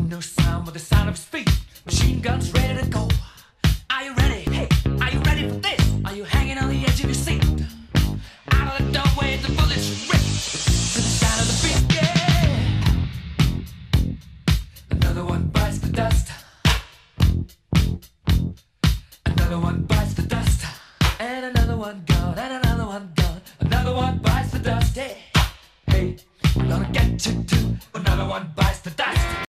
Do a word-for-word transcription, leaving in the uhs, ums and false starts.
No sound but the sound of speed. Machine guns ready to go. Are you ready? Hey, are you ready for this? Are you hanging on the edge of your seat? Out of the doorway, the bullets rip to the sound of the beat. Yeah. Another one bites the dust. Another one bites the dust. And another one gone. And another one gone. Another one bites the dust. Hey, hey, I'm gonna get you too. Another one bites the dust.